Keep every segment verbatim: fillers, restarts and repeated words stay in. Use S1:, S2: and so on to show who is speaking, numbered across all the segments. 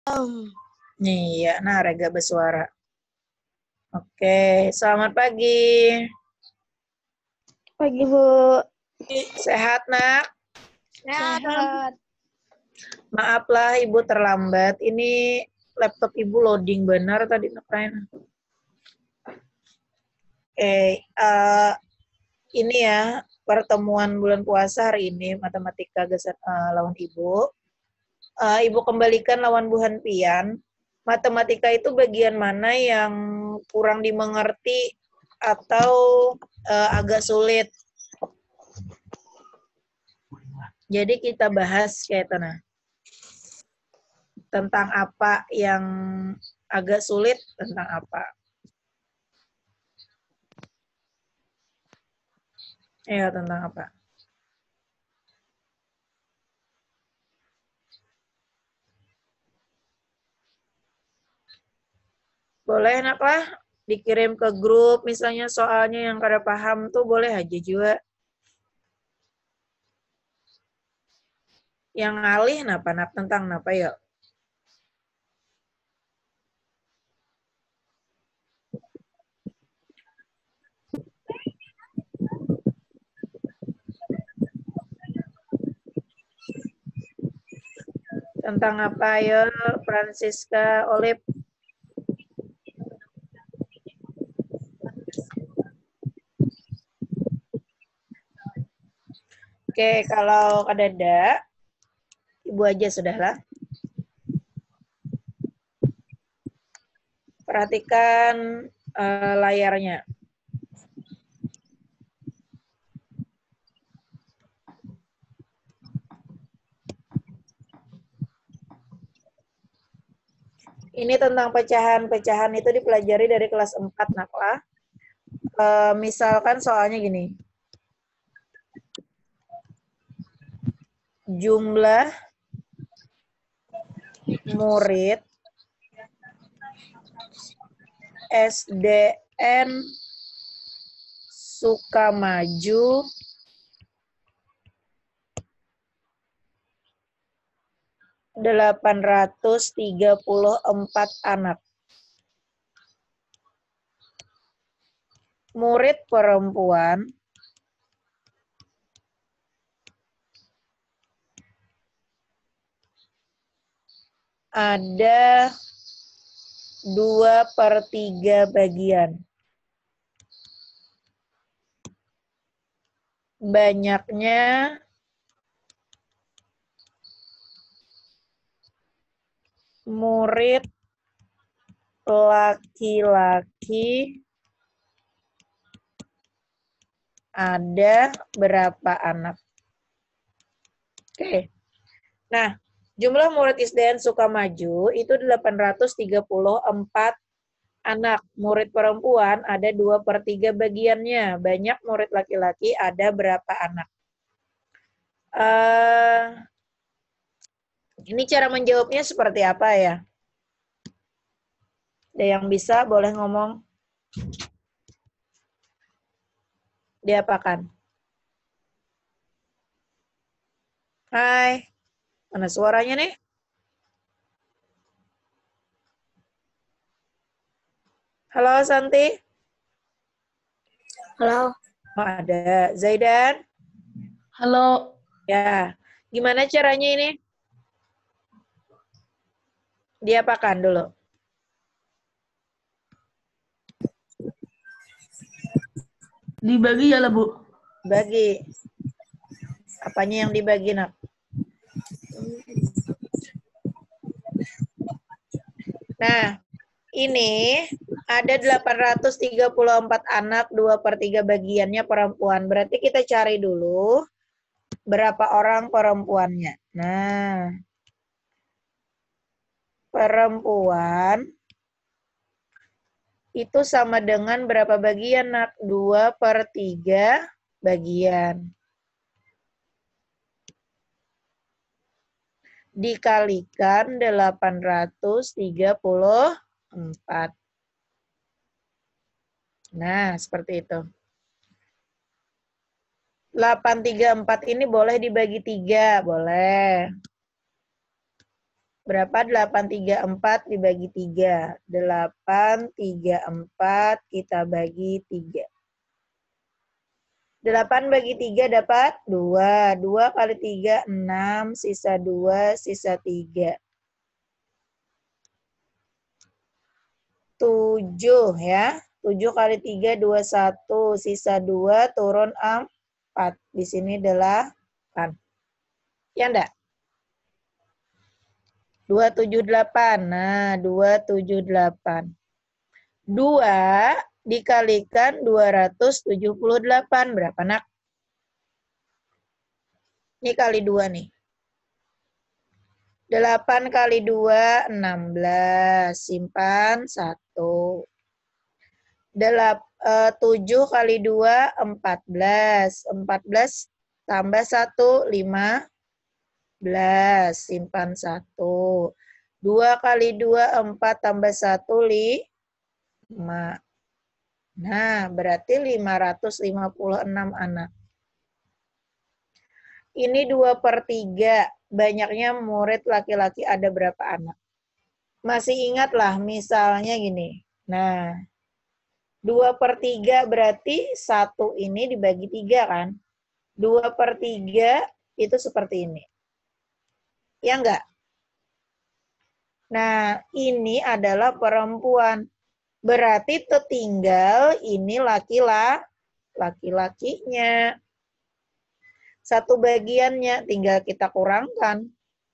S1: Nih ya, nah Rega bersuara. Oke, selamat pagi.
S2: Pagi, Bu.
S1: Sehat, Nak?
S2: Sehat.
S1: Maaflah Ibu terlambat. Ini laptop Ibu loading benar tadi, Nak Ryan. Oke, uh, ini ya pertemuan bulan puasa hari ini matematika geser, uh, lawan Ibu. Uh, Ibu kembalikan lawan Bu Hanpian. Matematika itu bagian mana yang kurang dimengerti atau uh, agak sulit? Jadi kita bahas kayak tanah. Tentang apa yang agak sulit, tentang apa. Ya, tentang apa. Boleh, Nak lah. Dikirim ke grup, misalnya soalnya yang kada paham tuh boleh aja juga. Yang ngalih napa, nak tentang napa yuk. Tentang apa ya, Francisca Olip? Oke, kalau kadada, Ibu aja sudahlah. Perhatikan uh, layarnya. Ini tentang pecahan-pecahan itu dipelajari dari kelas empat, nak lah. E, misalkan soalnya gini. Jumlah murid S D N Sukamaju delapan ratus tiga puluh empat anak. Murid perempuan ada dua per tiga bagian. Banyaknya murid laki-laki ada berapa anak? Oke. Nah, jumlah murid S D N Sukamaju itu delapan ratus tiga puluh empat anak. Murid perempuan ada dua per tiga bagiannya. Banyak murid laki-laki ada berapa anak? Uh, ini cara menjawabnya seperti apa ya? Ada yang bisa boleh ngomong? Diapakan? Hai, mana suaranya nih? Halo Santi.
S2: Halo.
S1: Oh, ada. Zaidan.
S2: Halo.
S1: Ya, gimana caranya ini? Diapakan dulu?
S2: Dibagi ya lah, Bu.
S1: Bagi. Apanya yang dibagi, nak? Nah, ini ada delapan ratus tiga puluh empat anak, dua per tiga bagiannya perempuan. Berarti kita cari dulu berapa orang perempuannya. Nah, perempuan itu sama dengan berapa bagian, nak? dua per tiga bagian. Dikalikan delapan ratus tiga puluh empat. Nah, seperti itu. delapan tiga empat ini boleh dibagi tiga, boleh. Berapa? delapan tiga empat dibagi tiga. delapan tiga empat kita bagi tiga. delapan bagi tiga dapat dua. dua kali tiga, enam. Sisa dua, sisa tiga. tujuh ya. tujuh kali tiga, dua puluh satu. Sisa dua, turun empat. Di sini delapan. Ya enggak? dua ratus tujuh puluh delapan. Nah, dua ratus tujuh puluh delapan. dua dikalikan dua ratus tujuh puluh delapan. Berapa, nak? Ini kali dua nih. delapan kali dua, enam belas. Simpan satu. tujuh kali dua, empat belas. empat belas tambah satu, lima belas. Simpan satu. dua kali dua, empat tambah satu, lima. Nah, berarti lima ratus lima puluh enam anak. Ini dua per tiga. Banyaknya murid laki-laki ada berapa anak? Masih ingatlah misalnya gini. Nah, dua per tiga berarti satu ini dibagi tiga kan? dua per tiga itu seperti ini. Ya enggak? Nah, ini adalah perempuan. Berarti tertinggal ini laki-laki, laki-lakinya. Satu bagiannya tinggal kita kurangkan.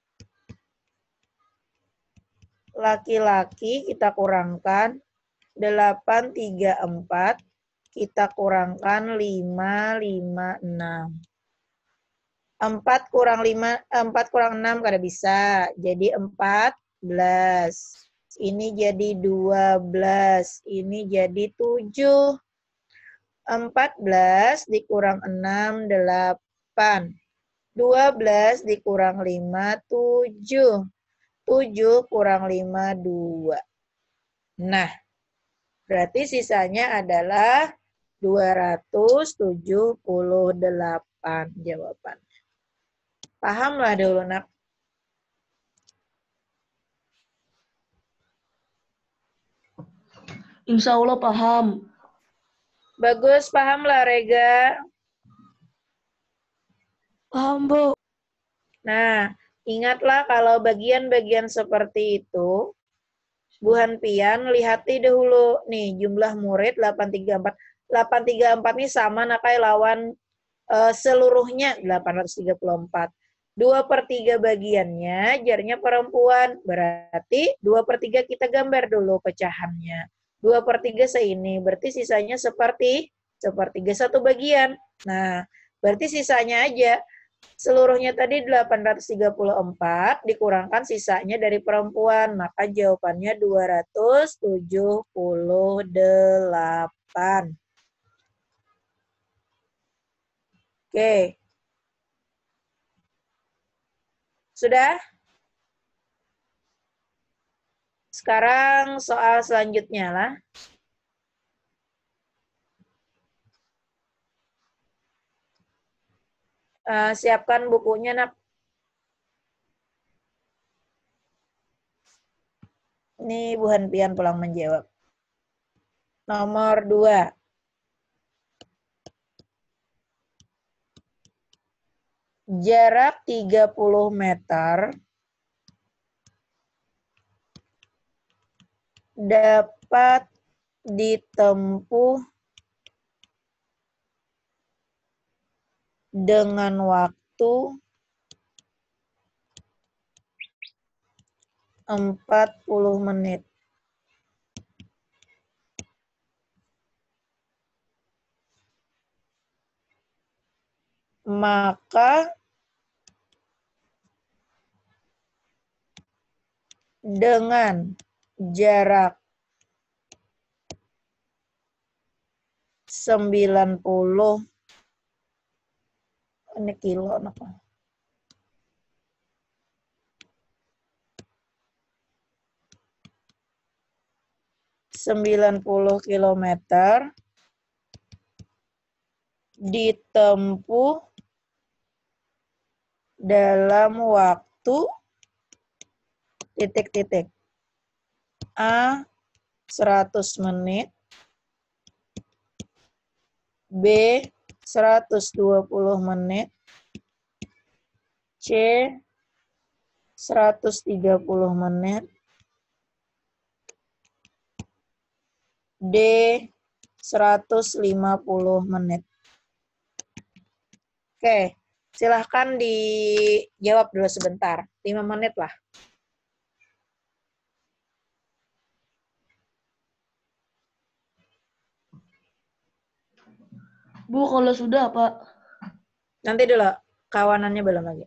S1: Laki-laki kita kurangkan delapan, tiga, empat. Kita kurangkan lima, lima, enam. empat kurang lima, empat kurang enam kada bisa. Jadi empat belas. Ini jadi dua belas. Ini jadi tujuh. empat belas dikurang enam, delapan. dua belas dikurang lima, tujuh. tujuh kurang lima, dua. Nah, berarti sisanya adalah dua ratus tujuh puluh delapan jawaban. Pahamlah dulu, nak.
S2: Insya Allah paham.
S1: Bagus, pahamlah, Rega.
S2: Paham, Bu.
S1: Nah, ingatlah kalau bagian-bagian seperti itu, Bu Hanpian, lihati dahulu nih jumlah murid delapan tiga empat. delapan tiga empat ini sama nakai lawan uh, seluruhnya delapan ratus tiga puluh empat. dua per tiga bagiannya jarinya perempuan. Berarti dua per tiga kita gambar dulu pecahannya. dua per tiga seini. Berarti sisanya seperti sepertiga satu bagian. Nah, berarti sisanya aja. Seluruhnya tadi delapan ratus tiga puluh empat dikurangkan sisanya dari perempuan. Maka jawabannya dua ratus tujuh puluh delapan. Oke. Sudah? Sekarang soal selanjutnya lah. Uh, siapkan bukunya, nak. Ini Bu Hanpian pulang menjawab. Nomor dua. Jarak tiga puluh meter dapat ditempuh dengan waktu empat puluh menit. Maka dengan jarak sembilan puluh ini kilo apa? sembilan puluh kilometer ditempuh dalam waktu titik-titik. A seratus menit, B seratus dua puluh menit, C seratus tiga puluh menit, D seratus lima puluh menit. Oke, silahkan dijawab dulu sebentar. lima menit lah.
S2: Bu, kalau sudah, Pak.
S1: Nanti dulu, kawanannya belum lagi.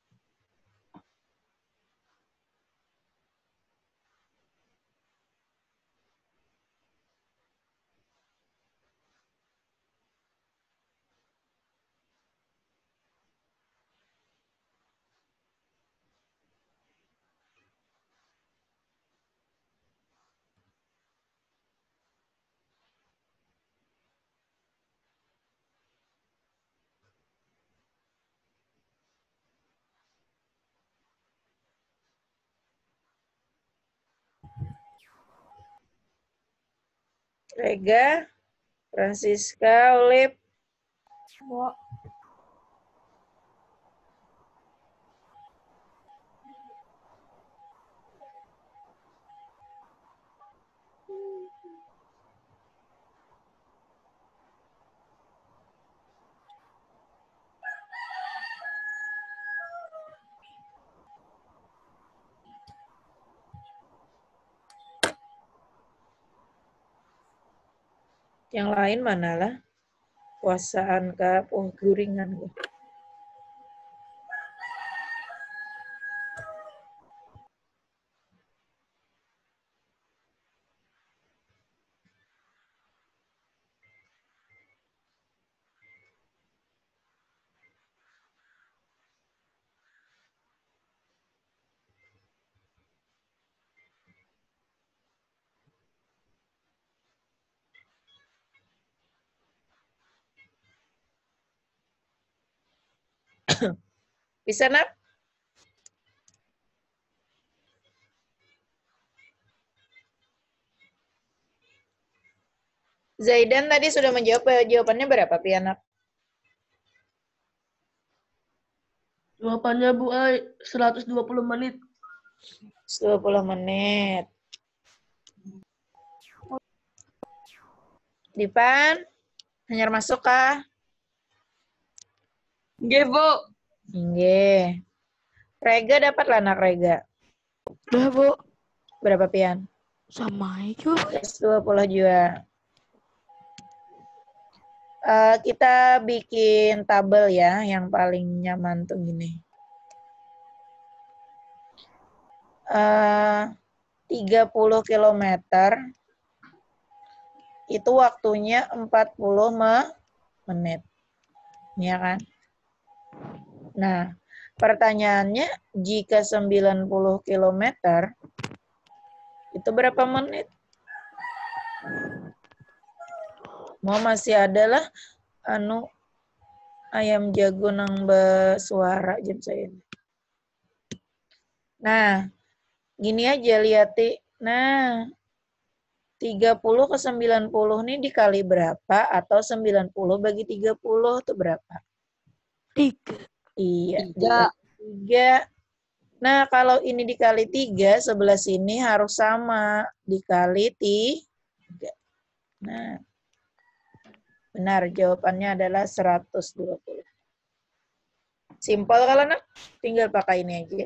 S1: Rega, Francisca, Olip. Yang lain manalah? Puasaan kah? Oh, guringan. Bisa, Nak? Zaidan tadi sudah menjawab. Jawabannya berapa, Pianak?
S2: Jawabannya, Bu, ay, seratus dua puluh menit.
S1: seratus dua puluh menit. Dipan, hanyar masuk kah?
S2: Nggih, Bu.
S1: Nggih. Rega dapat lah, Nak Rega.
S2: Udah, Bu.
S1: Berapa, Pian?
S2: Sama aja.
S1: seratus dua puluh juga. Uh, kita bikin tabel ya, yang paling nyaman tuh gini. Uh, tiga puluh kilometer itu waktunya empat puluh menit. Ya kan? Nah, pertanyaannya jika sembilan puluh kilometer itu berapa menit? Mau masih ada lah anu ayam jago nang bersuara jam saya. Nah, gini aja lihat. Nah, tiga puluh ke sembilan puluh nih dikali berapa atau sembilan puluh bagi tiga puluh itu berapa?
S2: Tiga.
S1: Iya,
S2: Tiga.
S1: Tiga. Nah, kalau ini dikali tiga, sebelah sini harus sama. Dikali tiga. Nah, benar. Jawabannya adalah seratus dua puluh. Simpel kalau nak, tinggal pakai ini aja.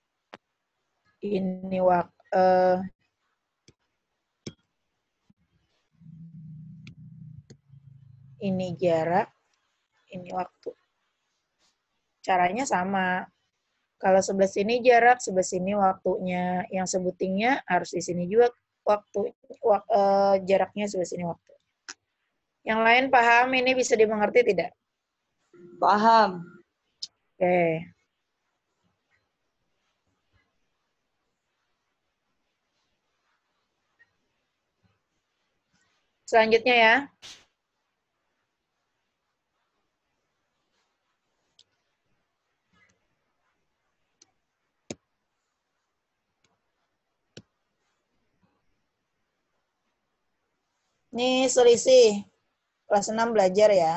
S1: Ini waktu. Uh, ini jarak, ini waktu. Caranya sama. Kalau sebelah sini jarak, sebelah sini waktunya. Yang sebutingnya harus di sini juga waktu wak, uh, jaraknya, sebelah sini waktu. Yang lain paham ini bisa dimengerti tidak?
S2: Paham.
S1: Oke. Selanjutnya ya. Nih selisih. Kelas enam belajar ya.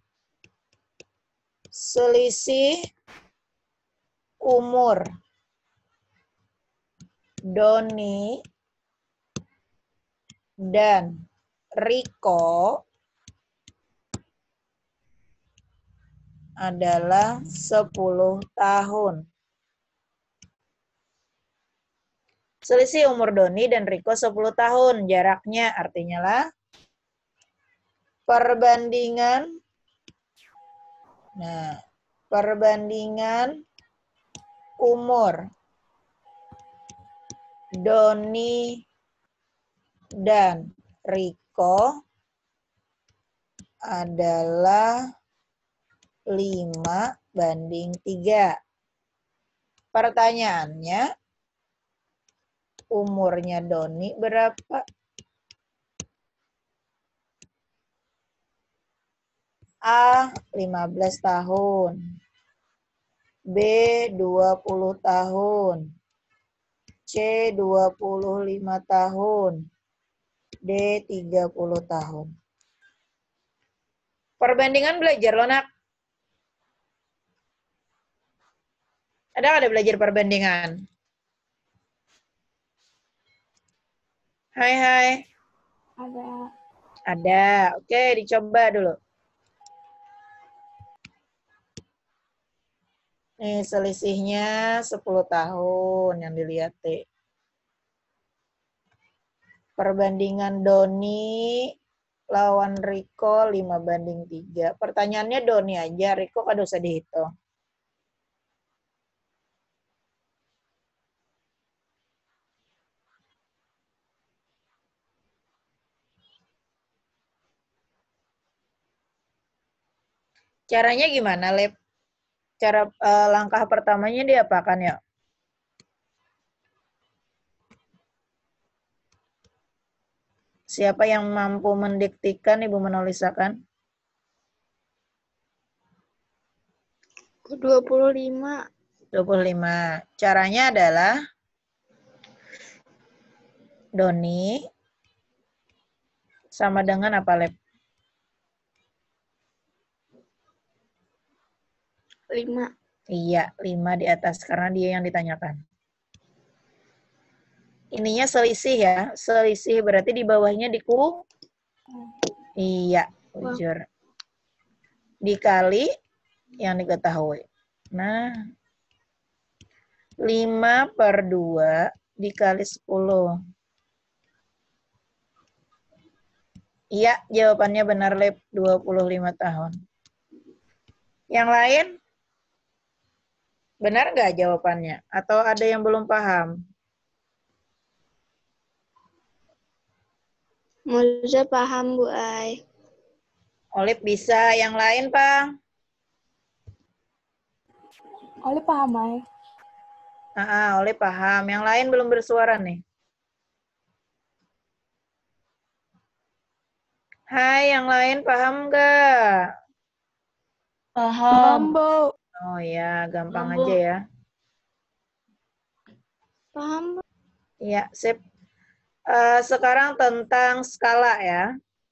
S1: Selisih umur Doni dan Riko adalah sepuluh tahun. Selisih umur Doni dan Riko sepuluh tahun. Jaraknya artinya lah perbandingan. Nah, perbandingan umur Doni dan Riko adalah lima banding tiga. Pertanyaannya, umurnya Doni berapa? A, lima belas tahun. B, dua puluh tahun. C, dua puluh lima tahun. D, tiga puluh tahun. Perbandingan belajar lo, nak. Ada nggak ada belajar perbandingan? Hai, hai.
S2: Ada.
S1: Ada. Oke, dicoba dulu. Nih, selisihnya sepuluh tahun yang dilihat, T. Perbandingan Doni lawan Riko lima banding tiga. Pertanyaannya Doni aja, Riko kan usah dihitung. Caranya gimana, Lep? Cara uh, langkah pertamanya diapakan ya? Siapa yang mampu mendiktikan, Ibu menulisakan?
S2: dua puluh lima.
S1: dua puluh lima. Caranya adalah Doni sama dengan apa, Lep?
S2: lima.
S1: Iya, lima di atas karena dia yang ditanyakan. Ininya selisih ya. Selisih berarti di bawahnya dikurung. Iya, ujur. Dikali yang diketahui. Nah, lima per dua dikali sepuluh. Iya, jawabannya benar, Lep. dua puluh lima tahun. Yang lain? Benar nggak jawabannya? Atau ada yang belum paham?
S2: Moza paham, Bu Ai.
S1: Olip bisa. Yang lain, Pak?
S2: Olip paham, Ai.
S1: Ah, Olip paham. Yang lain belum bersuara nih. Hai, yang lain paham nggak?
S2: Paham, Bu.
S1: Oh ya, gampang
S2: Paham, Bu.
S1: aja ya.
S2: Paham, Bu.
S1: Iya, sip. Uh, sekarang tentang skala ya.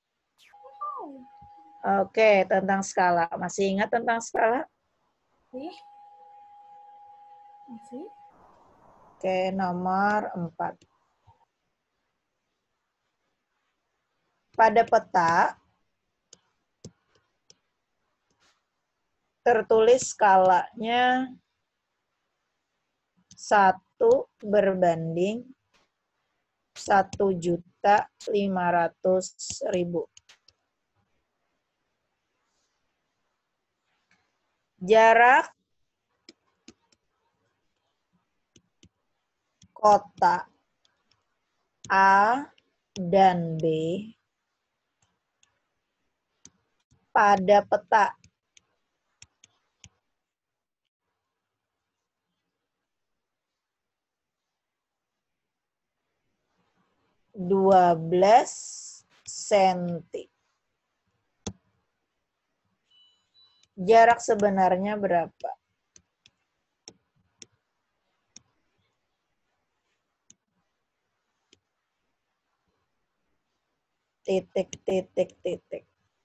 S1: Oke, tentang skala. Masih ingat tentang skala?
S2: Masih.
S1: Oke, nomor empat. Pada peta, tertulis skalanya satu berbanding satu juta lima ratus ribu. Jarak kota A dan B pada peta dua belas sentimeter. Jarak sebenarnya berapa? T. titik, titik, titik.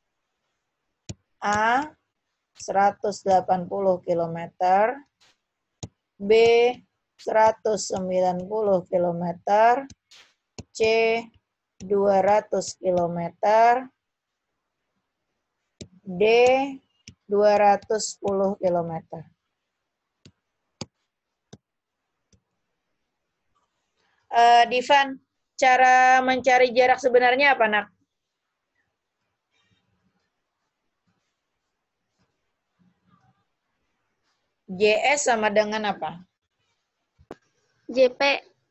S1: A, seratus delapan puluh kilometer. B, seratus sembilan puluh kilometer. C, dua ratus kilometer. D, dua ratus sepuluh kilometer. Uh, Divan, cara mencari jarak sebenarnya apa, Nak? J S sama dengan apa?
S2: J P.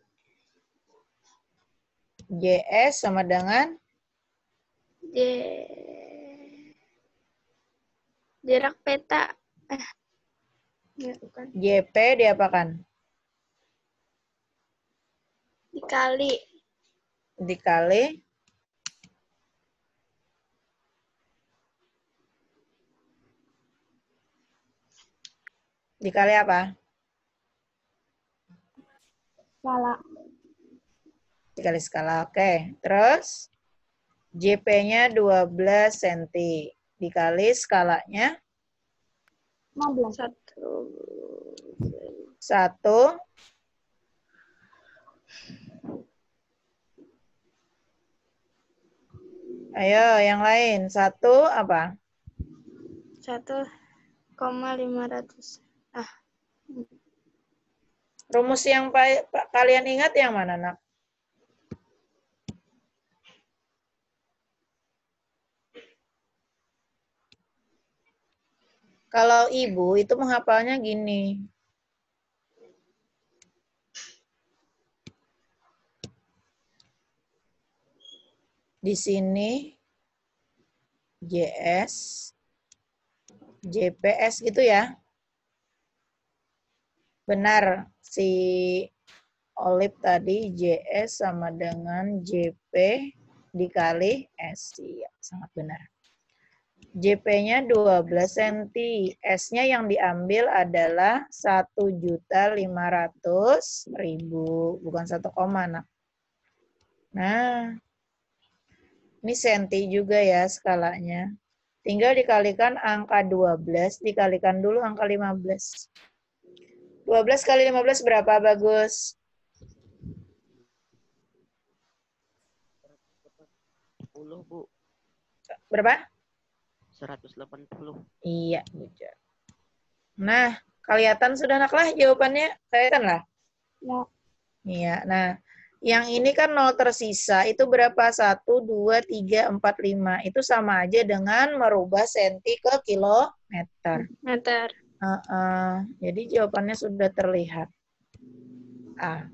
S1: J S sama dengan?
S2: J... Jarak peta. Eh. Ya, bukan.
S1: J P diapakan?
S2: Dikali.
S1: Dikali? Dikali apa?
S2: Skala.
S1: Dikali skala, oke. Terus J P-nya dua belas sentimeter. Dikali skalanya?
S2: lima belas. Satu.
S1: Satu. Ayo, yang lain. Satu apa?
S2: Satu koma lima ratus. Ah.
S1: Rumus yang kalian ingat yang mana, Nak? Kalau ibu itu menghafalnya gini. Di sini J S, J P S gitu ya. Benar, si Olip tadi J S sama dengan J P dikali S. Iya, sangat benar. J P-nya dua belas sentimeter. S-nya yang diambil adalah satu juta lima ratus ribu. Bukan satu koma, Nak. Nah, ini senti juga ya skalanya. Tinggal dikalikan angka dua belas, dikalikan dulu angka lima belas. dua belas kali lima belas berapa, Bagus?
S3: sepuluh, Bu.
S1: Berapa?
S3: seratus delapan puluh.
S1: Iya, Buja. Nah, kelihatan sudah, Nak, lah jawabannya? Kelihatan lah?
S2: Ya.
S1: Iya, nah. Yang ini kan nol tersisa, itu berapa? satu, dua, tiga, empat, lima. Itu sama aja dengan merubah senti ke kilometer.
S2: Meter.
S1: Uh -uh. Jadi jawabannya sudah terlihat. A.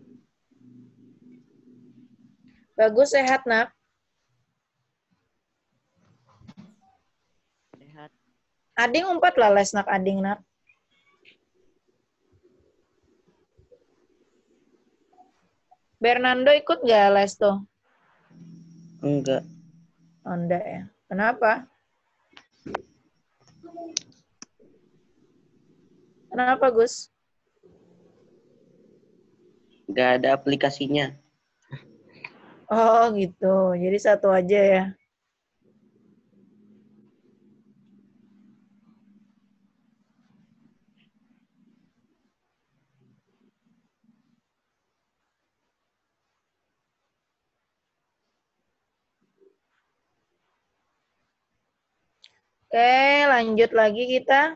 S1: Bagus, sehat, Nak?
S3: Sehat.
S1: Ading umpat lah les, Nak, Ading, Nak. Bernardo ikut nggak les tuh?
S3: Enggak.
S1: Oh, enggak ya. Kenapa? Kenapa, Gus?
S3: Enggak ada aplikasinya.
S1: Oh, gitu. Jadi satu aja ya. Oke, lanjut lagi kita.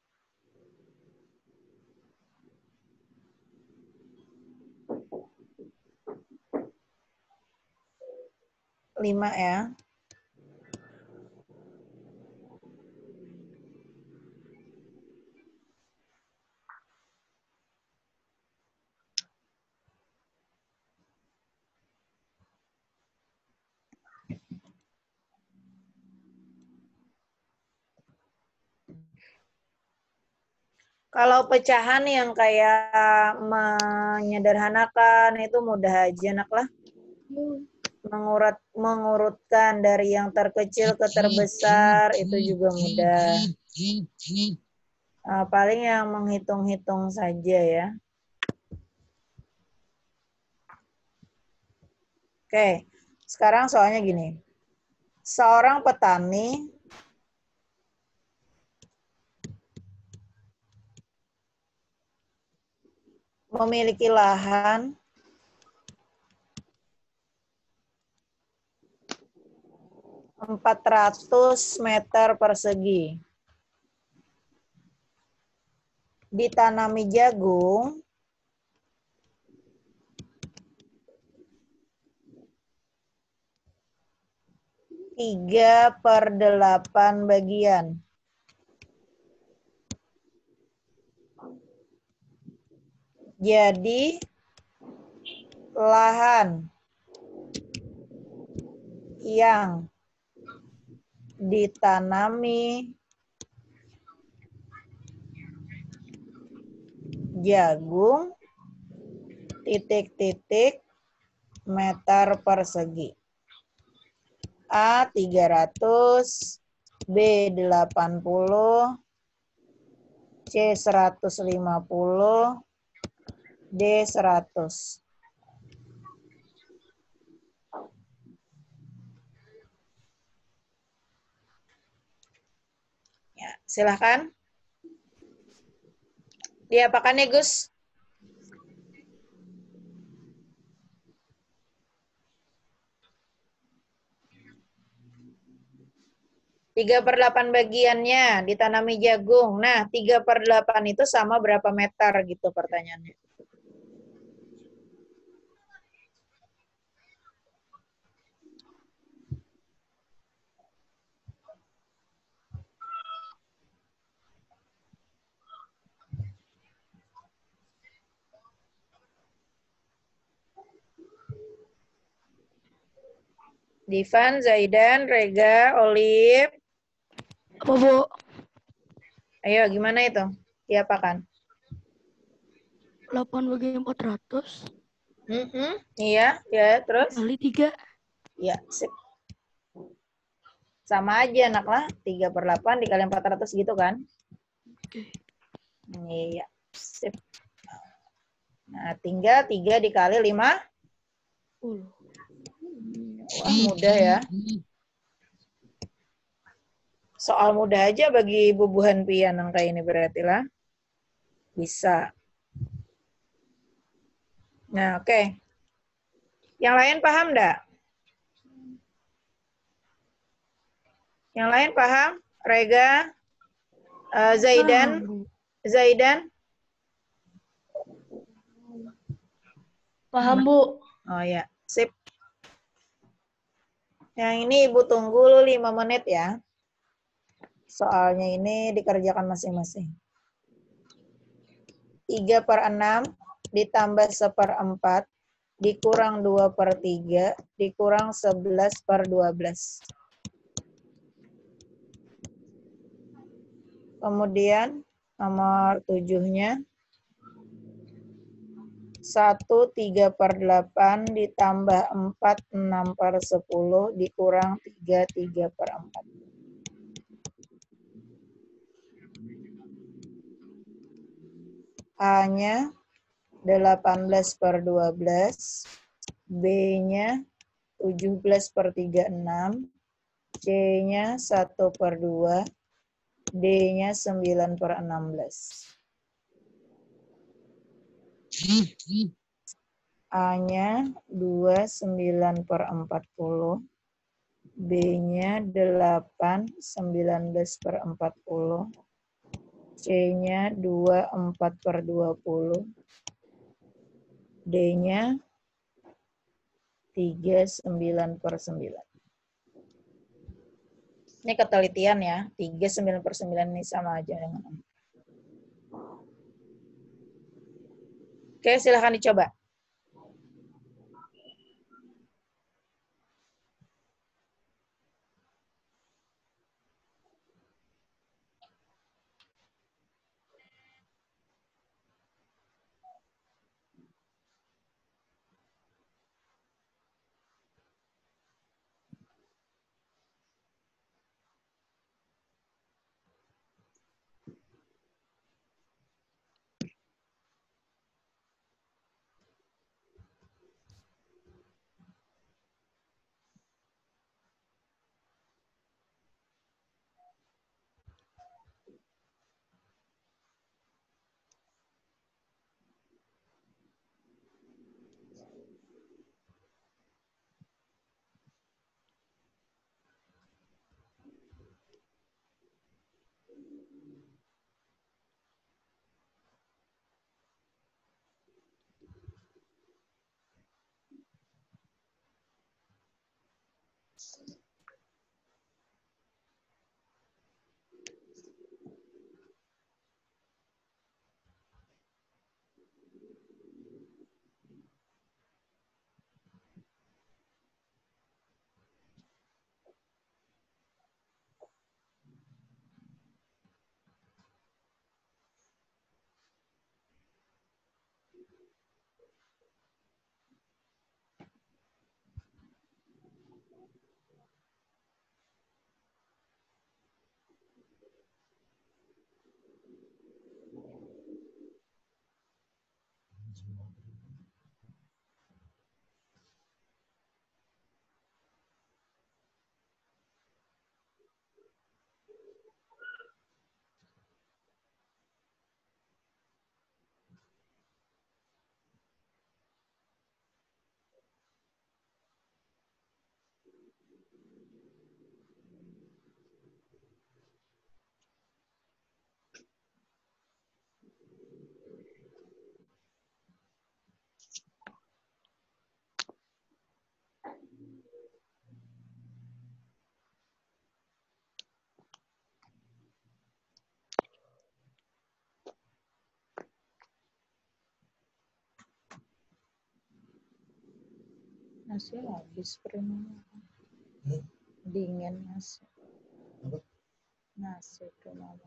S1: Lima ya. Kalau pecahan yang kayak menyederhanakan itu mudah aja, Nak, lah. Mengurat, mengurutkan dari yang terkecil ke terbesar itu juga mudah. Uh, paling yang menghitung-hitung saja ya. Oke, sekarang soalnya gini. Seorang petani memiliki lahan empat ratus meter persegi. Ditanami jagung tiga per delapan bagian. Jadi lahan yang ditanami jagung titik-titik meter persegi. A tiga ratus, B delapan puluh, C seratus lima puluh, D seratus. Ya, silahkan. Diapakan ya, Gus? tiga per delapan bagiannya ditanami jagung. Nah, tiga per delapan itu sama berapa meter gitu pertanyaannya. Divan, Zaidan, Rega, Olive.
S2: Apa, Bu?
S1: Ayo, gimana itu? Diapakan?
S2: delapan bagi empat ratus
S1: Mm-mm, iya, ya, terus?
S2: kali tiga.
S1: Ya, sip. Sama aja, anak lah. tiga per delapan dikali empat ratus gitu kan?
S2: Oke.
S1: Iya, sip. Nah, tinggal tiga dikali lima.
S2: sepuluh.
S1: Wah, mudah ya. Soal mudah aja bagi bubuhan pian angka ini berarti lah. Bisa. Nah, oke. Okay. Yang lain paham enggak? Yang lain paham? Rega? Uh, Zaidan? Zaidan?
S2: Paham, Bu.
S1: Oh ya, sip. Yang ini Ibu tunggu lima menit ya. Soalnya ini dikerjakan masing-masing. tiga per enam ditambah seperempat dikurang dua per tiga dikurang sebelas per dua belas. Kemudian nomor tujuhnya satu tiga per delapan ditambah empat enam per sepuluh dikurang tiga tiga per empat. A-nya delapan belas per dua belas, B-nya tujuh belas per tiga puluh enam, C-nya satu per dua, D-nya sembilan per enam belas. A-nya dua, sembilan per empat puluh, B-nya delapan, sembilan belas per empat puluh, C-nya dua, empat per dua puluh, D-nya tiga, sembilan per sembilan. Ini ketelitian ya, tiga, sembilan per sembilan ini sama aja dengan empat. Oke, silahkan dicoba. Nasi habis pernah. Dingin nasi. Nasi tuh mama.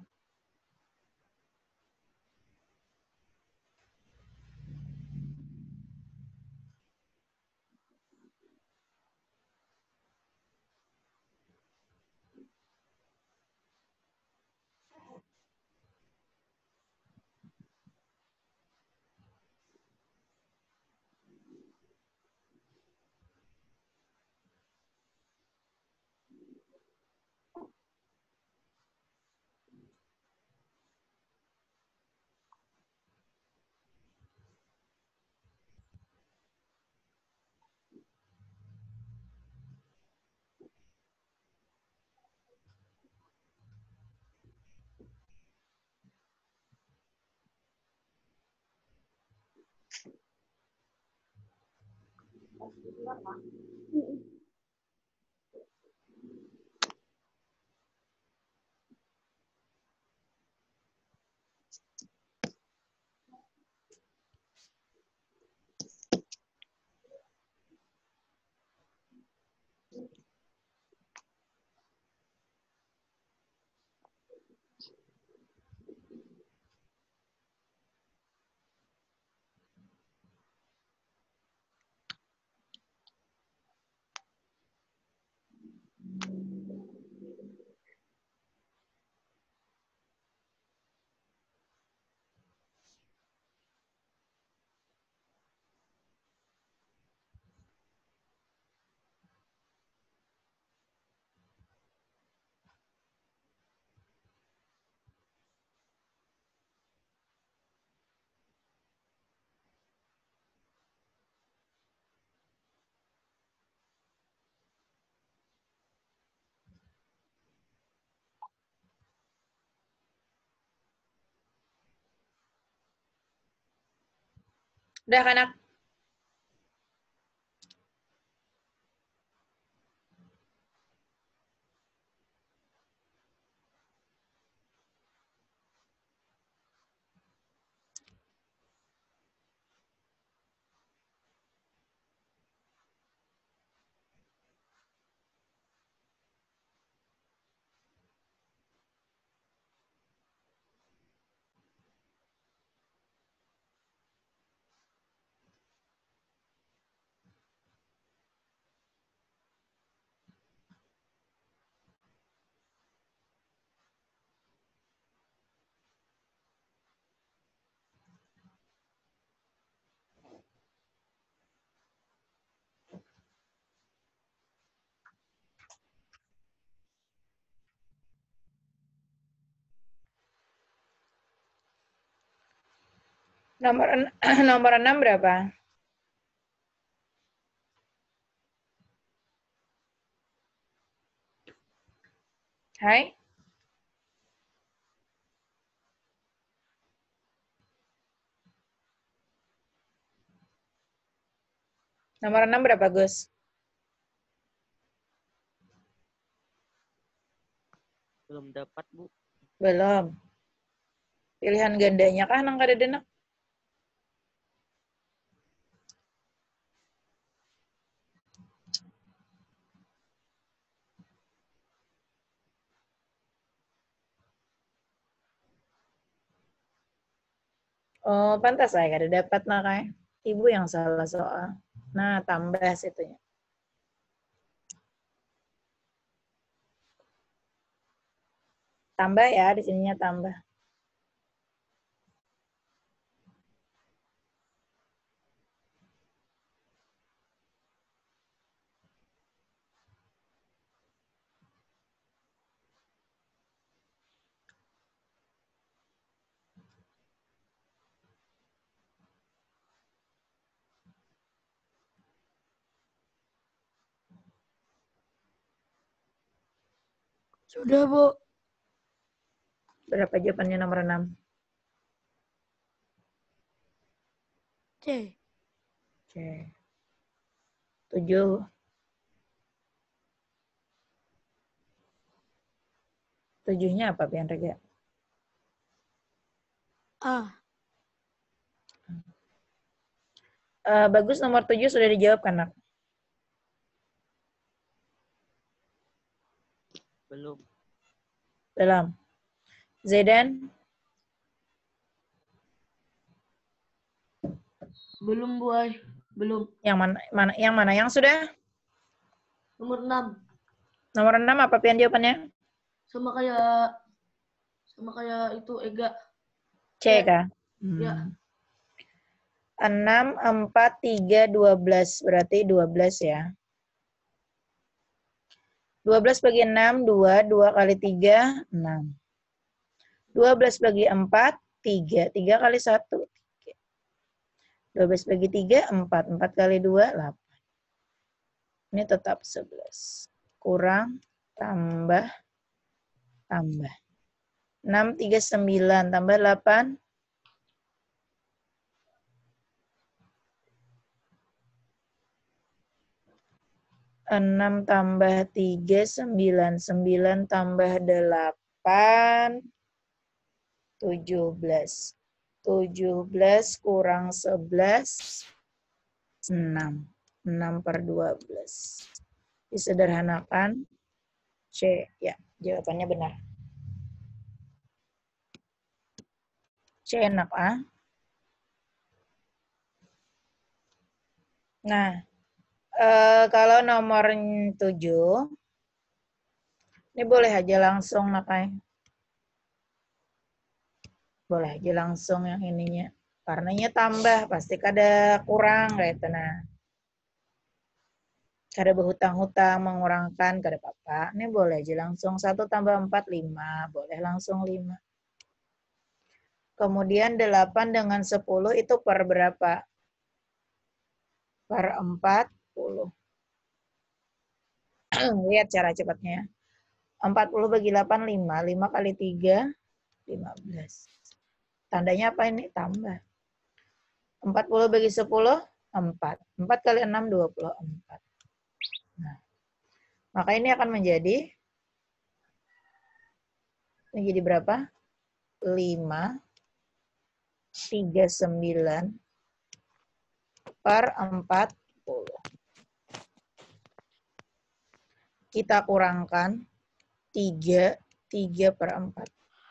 S1: Udah kan, Nak? Nomor en- nomor enam berapa? Hai? Nomor enam berapa, Gus?
S3: Belum dapat, Bu.
S1: Belum. Pilihan gandanya kah nang kada denak? Oh, pantas saya kada dapat makanya. Ibu yang salah soal. Nah, tambah situnya. Tambah ya, di sininya tambah.
S2: Sudah, Bu.
S1: Berapa jawabannya nomor enam?
S2: C.
S1: C. tujuh. Tujuhnya apa, Pian Rega?
S2: A.
S1: Uh, bagus, nomor tujuh sudah dijawab kan, Nak?
S3: Belum.
S1: Belum. Zaidan?
S2: Belum, Bu Ay. Belum.
S1: Yang mana, mana, yang mana? Yang sudah?
S2: Nomor enam.
S1: Nomor enam apa, Pian, jawabannya?
S2: Sama kayak sama kayak itu Ega.
S1: C, kah? Hmm.
S2: Ya.
S1: enam, empat, tiga, dua belas. Berarti dua belas ya. dua belas bagi enam, dua. dua kali tiga, enam. dua belas bagi empat, tiga. tiga kali satu, tiga. dua belas bagi tiga, empat. empat kali dua, delapan. Ini tetap sebelas. Kurang, tambah, tambah. enam, tiga, sembilan. Tambah delapan. enam tambah tiga, sembilan. sembilan tambah delapan, tujuh belas. tujuh belas kurang sebelas, enam. enam per dua belas. Disederhanakan, C. Ya, jawabannya benar. C enak, ah. Nah, eh, kalau nomor tujuh, ini boleh aja langsung, Nakai. Boleh aja langsung yang ininya. Karenanya tambah, pasti kada kurang, kayak itu. Nah, kada berhutang-hutang, mengurangkan, kada apa-apa. Ini boleh aja langsung. satu tambah empat, lima. Boleh langsung lima. Kemudian delapan dengan sepuluh itu per berapa? Per empat puluh. Lihat cara cepatnya. empat puluh bagi delapan, lima. lima kali tiga, lima belas. Tandanya apa ini? Tambah. empat puluh bagi sepuluh, empat. empat kali enam, dua puluh empat. Nah, maka ini akan menjadi, ini jadi berapa? lima, tiga puluh sembilan per empat puluh. Kita kurangkan tiga, tiga per empat.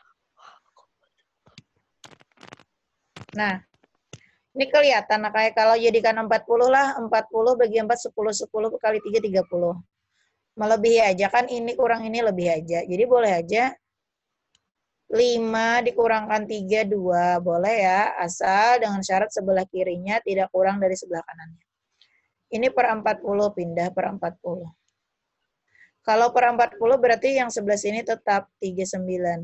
S1: Nah, ini kelihatan, nah kayak kalau jadikan empat puluh lah, empat puluh bagi empat, sepuluh, sepuluh kali tiga, tiga puluh. Melebihi aja, kan ini kurang ini lebih aja. Jadi boleh aja lima dikurangkan tiga, dua. Boleh ya, asal dengan syarat sebelah kirinya tidak kurang dari sebelah kanannya. Ini per empat puluh, pindah per empat puluh. Kalau per empat puluh berarti yang sebelah sini tetap tiga puluh sembilan.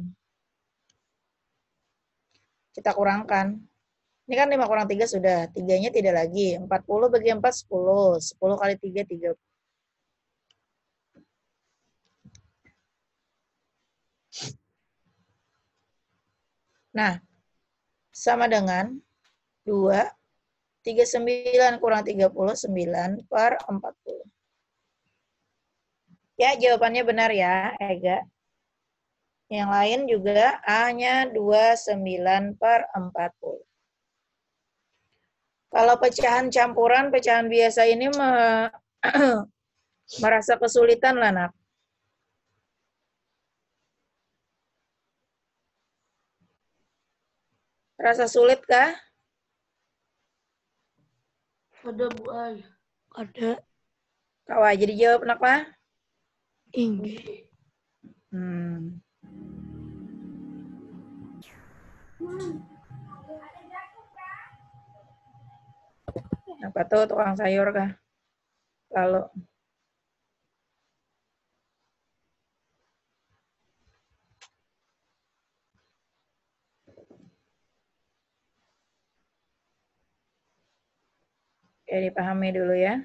S1: Kita kurangkan. Ini kan lima kurang tiga sudah. tiga-nya tidak lagi. empat puluh bagi empat, sepuluh. sepuluh kali tiga, tiga puluh. Nah, sama dengan dua. tiga puluh sembilan kurang tiga puluh, sembilan per empat puluh. Ya, jawabannya benar ya, Ega. Yang lain juga A-nya dua puluh sembilan per empat puluh. Kalau pecahan campuran, pecahan biasa ini me merasa kesulitan lah, Nak. Rasa sulit kah?
S2: Ada, Bu Ay. Ada.
S1: Kau aja dijawab, Nak, Pak.
S2: Tinggi.
S1: Hmm. Apa tuh tukang sayur kah? Lalu. Oke, dipahami dulu ya.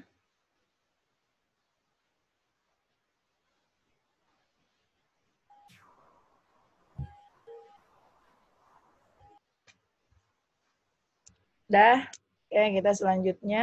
S1: Dah, oke kita selanjutnya.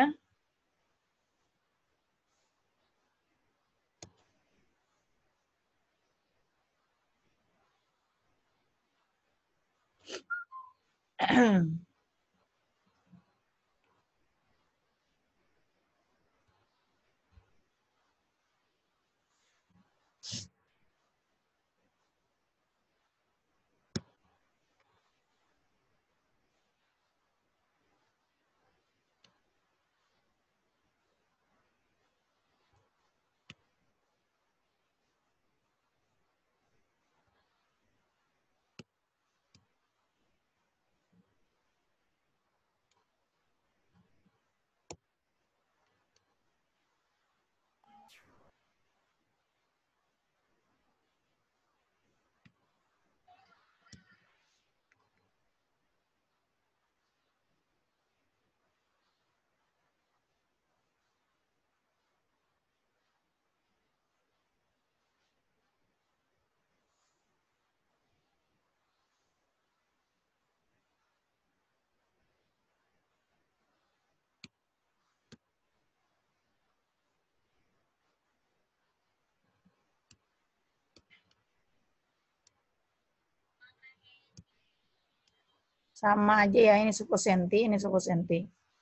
S1: Sama aja ya, ini sepuluh senti, ini sepuluh senti.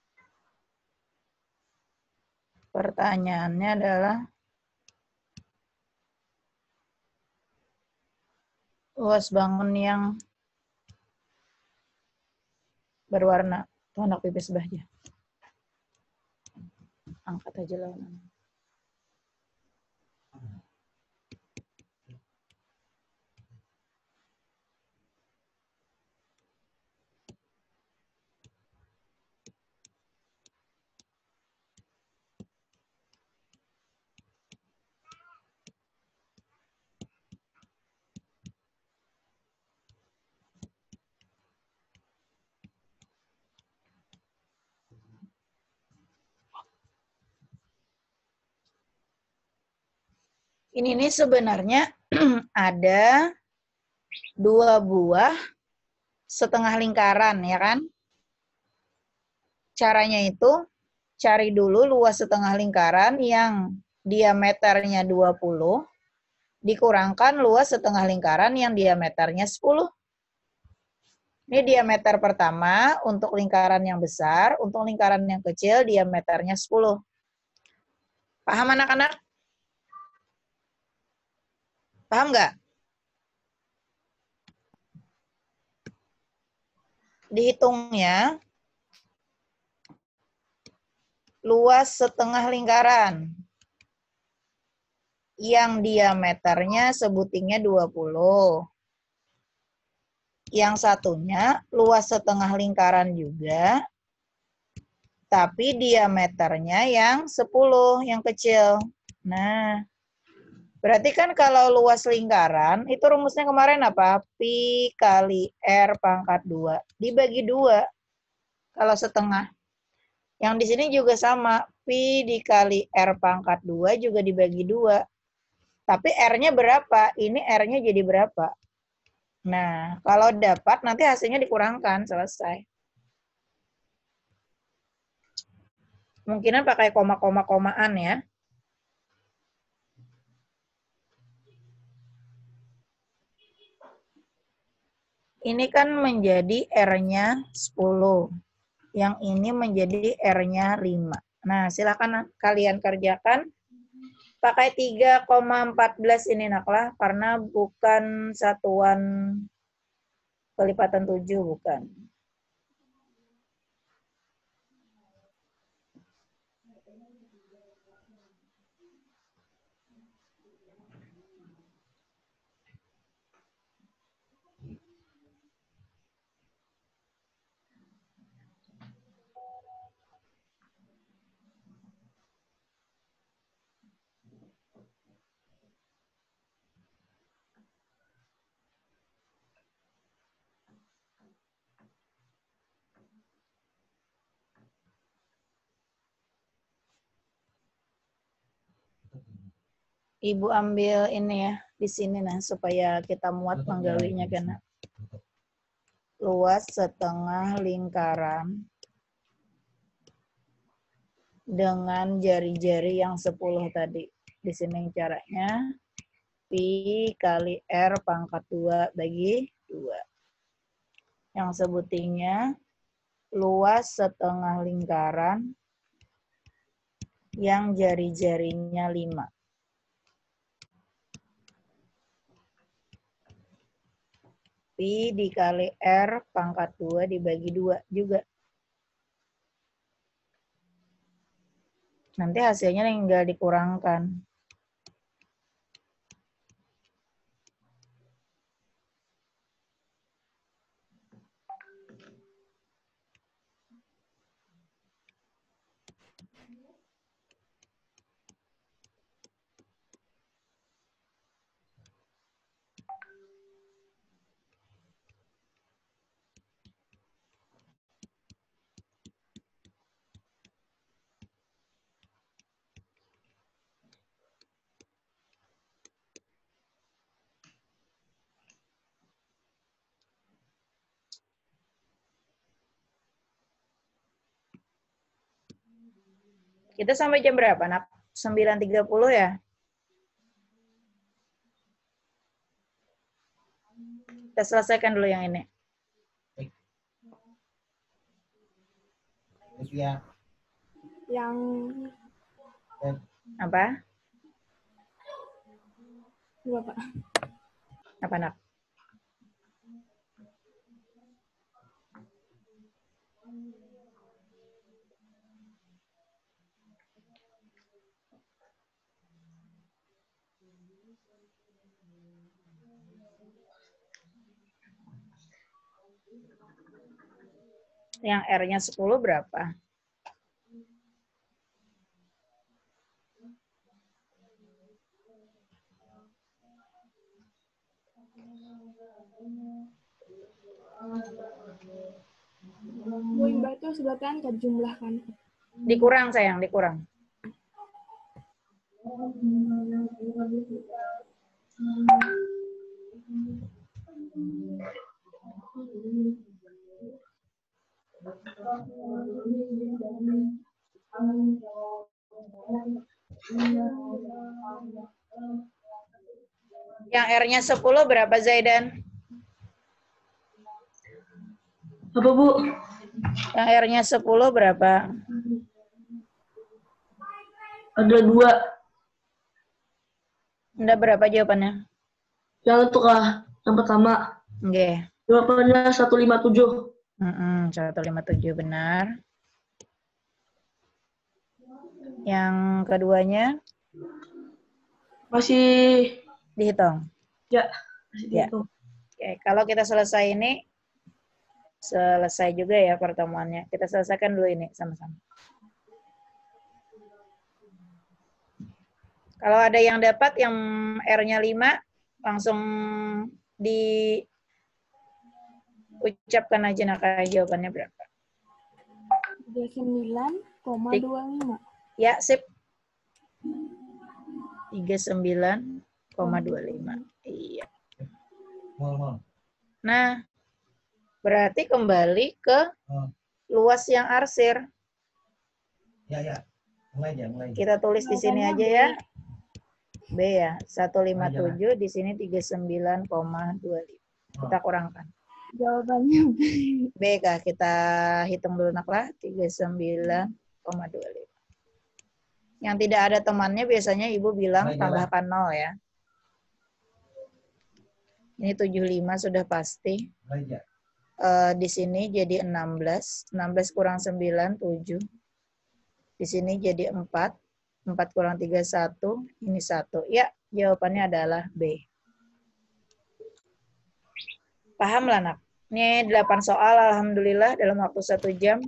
S1: Pertanyaannya adalah luas bangun yang berwarna. Tuh anak pipis sebahnya. Angkat aja lawan. Ini nih sebenarnya ada dua buah setengah lingkaran, ya kan? Caranya itu, cari dulu luas setengah lingkaran yang diameternya dua puluh, dikurangkan luas setengah lingkaran yang diameternya sepuluh. Ini diameter pertama untuk lingkaran yang besar, untuk lingkaran yang kecil diameternya sepuluh. Paham anak-anak? Paham nggak? Dihitungnya luas setengah lingkaran yang diameternya sebutingnya dua puluh. Yang satunya luas setengah lingkaran juga, tapi diameternya yang sepuluh, yang kecil. Nah, berarti kan kalau luas lingkaran, itu rumusnya kemarin apa? Pi kali R pangkat dua. Dibagi dua. Kalau setengah. Yang di sini juga sama. Pi dikali R pangkat dua juga dibagi dua. Tapi R-nya berapa? Ini R-nya jadi berapa? Nah, kalau dapat nanti hasilnya dikurangkan. Selesai. Mungkinan pakai koma-koma-komaan ya. Ini kan menjadi R-nya sepuluh. Yang ini menjadi R-nya lima. Nah, silakan kalian kerjakan. Pakai tiga koma empat belas ini naklah, karena bukan satuan kelipatan tujuh, bukan. Ibu ambil ini ya, di sini nah, supaya kita muat menggawinya kena. Luas setengah lingkaran dengan jari-jari yang sepuluh tadi. Di sini caranya Pi kali R pangkat dua bagi dua. Yang sebutnya luas setengah lingkaran yang jari-jarinya lima. Pi dikali R pangkat dua dibagi dua juga. Nanti hasilnya tinggal dikurangkan. Kita sampai jam berapa, Nak? sembilan tiga puluh ya? Kita selesaikan dulu yang ini.
S4: Ya.
S5: Yang
S1: Apa?
S5: dua, Pak.
S1: Apa, Nak? Yang R-nya sepuluh berapa?
S5: Bu Imba itu sebutkan ke jumlah kan.
S1: Dikurang, sayang, dikurang. Yang R-nya sepuluh berapa, Zaidan?
S2: Apa, Bu?
S1: Yang R-nya sepuluh berapa?
S2: Ada dua.
S1: Udah berapa jawabannya?
S2: Yang itu kah? Yang pertama.
S1: Oke.
S2: Jawabannya seratus lima puluh tujuh.
S1: Mm-mm, seratus lima puluh tujuh benar. Yang keduanya?
S2: Masih
S1: Dihitung?
S2: ya. Masih
S1: Ya.
S2: dihitung.
S1: Oke, kalau kita selesai ini, selesai juga ya pertemuannya. Kita selesaikan dulu ini sama-sama. Kalau ada yang dapat yang R-nya lima, langsung diucapkan aja nak jawabannya berapa.
S5: tiga puluh sembilan koma dua lima.
S1: Ya, sip. tiga puluh sembilan koma dua lima. Iya. Nah, berarti kembali ke luas yang arsir.
S4: Ya, ya. Mulai aja, mulai aja.
S1: Kita tulis di sini aja ya. B ya, seratus lima puluh tujuh, di sini tiga puluh sembilan koma dua lima. Kita kurangkan.
S5: Jawabannya B.
S1: B kah? Kita hitung dulu nak lah, tiga puluh sembilan koma dua lima. Yang tidak ada temannya biasanya Ibu bilang tambahkan nol ya. Ini tujuh puluh lima sudah pasti. Uh, di sini jadi enam belas. enam belas kurang sembilan, tujuh. Di sini jadi empat. empat kurang tiga, satu. Ini satu. Ya, jawabannya adalah B. Paham lah, nak? Ini delapan soal, alhamdulillah, dalam waktu satu jam.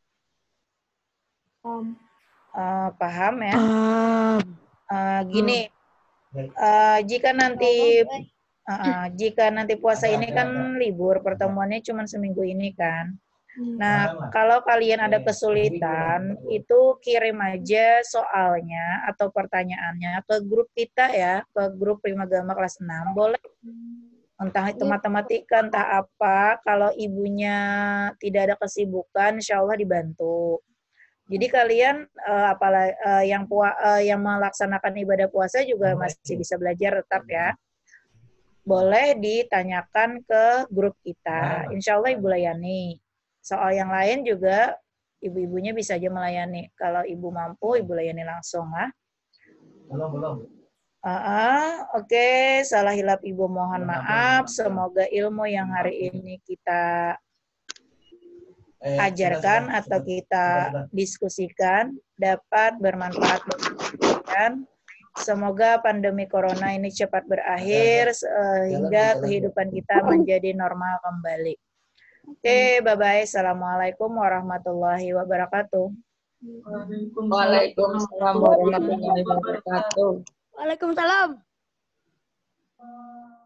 S5: Um,
S1: Uh, paham ya?
S6: Um,
S1: Uh, gini, uh, jika nanti uh, jika nanti puasa ini kan libur, pertemuannya cuma seminggu ini kan. Nah, kalau kalian ada kesulitan, itu kirim aja soalnya atau pertanyaannya ke grup kita ya, ke grup Primagama kelas enam. Boleh, entah itu matematika, entah apa. Kalau ibunya tidak ada kesibukan, insya Allah dibantu. Jadi kalian uh, apalagi uh, yang pua, uh, yang melaksanakan ibadah puasa juga masih bisa belajar tetap ya. Boleh ditanyakan ke grup kita. Insya Allah Ibu layani. Soal yang lain juga ibu-ibunya bisa aja melayani. Kalau ibu mampu, ibu layani langsung ah.
S4: Belum, belum.
S1: Uh, uh, Oke, okay. Salah hilap ibu mohon maaf. Semoga ilmu yang hari ini kita
S4: Eh,
S1: ajarkan
S4: sudah, sudah,
S1: atau
S4: sudah,
S1: kita
S4: sudah, sudah.
S1: diskusikan dapat bermanfaat bagi kalian. Semoga pandemi corona ini cepat berakhir sehingga kehidupan kita menjadi normal kembali. Oke, bye-bye. Assalamualaikum warahmatullahi wabarakatuh.
S2: Waalaikumsalam warahmatullahi wabarakatuh.
S5: Waalaikumsalam.